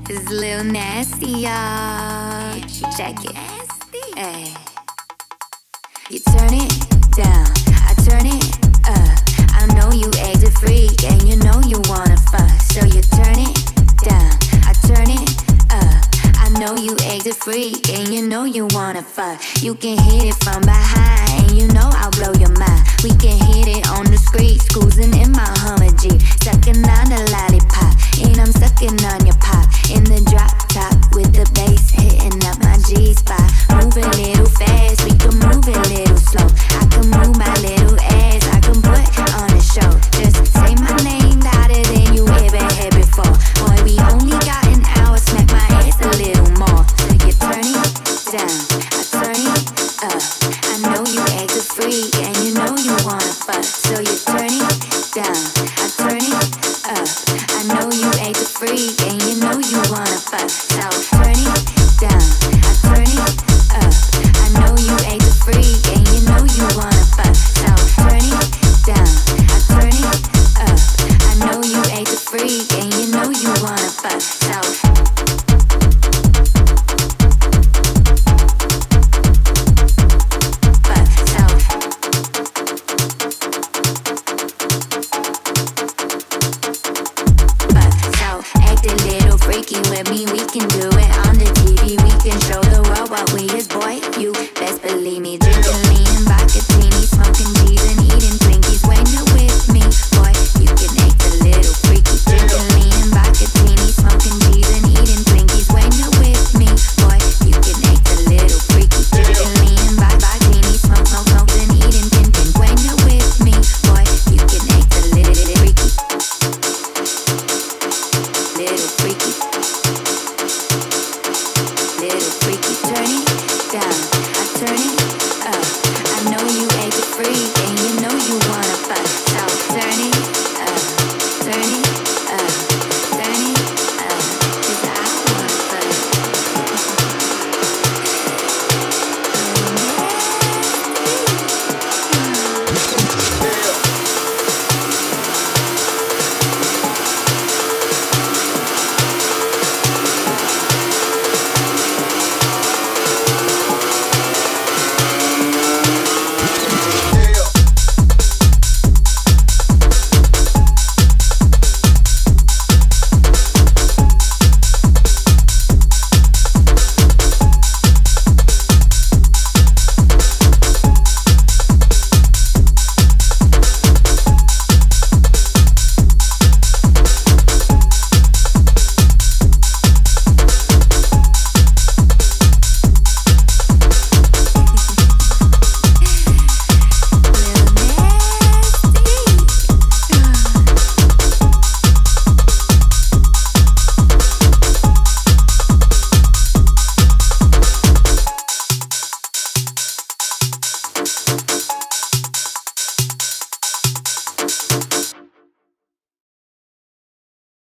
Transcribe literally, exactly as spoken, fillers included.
It's a little nasty, y'all. Check it. Ay. You turn it down, I turn it up. I know you act a freak and you know you wanna fuck. So you turn it down, I turn it up. I know you act a freak and you know you wanna fuck. You can hit it from behind and you know I'll blow your mind. We can hit it on the street, cruising in my Hummer Jeep, sucking on the lollipop, and I'm sucking on your pop. In the drop top with the bass hitting up my G-spot. Move a little fast, we can move a little slow. I can move my little ass, I can put on a show. Just say my name louder than you ever had before. Boy, we only got an hour, smack my ass a little more. So you turn it down, I turn it up. I know you act a freak and you know you wanna fuck. So you turn it down, I turn it up. I know you act a freak and you know you wanna fuck. So turn it down, I turn it up. I know you act a freak and you know you wanna fuck. So turn it down, I turn it up. I know you act a freak and you know you wanna fuck. So with me, we can do it on the T V. We can show the world what we is, boy. You best believe me. Drinking lean and vodka-tini, smoking G's and eating Twinkies. When you're with me, boy, you can act a little freaky. Drinking lean and vodka-tini, smoking G's and eating Twinkies. When you're with me, boy, you can act a little freaky. Drinking lean and vodka-tini, smoke, smoke, smoke and eating tin tin. When you're with me, boy, you can act a little freaky. Little freaky. Little freaky, turn it down, I turn it up. I know you act a freak and you know you wanna fuck.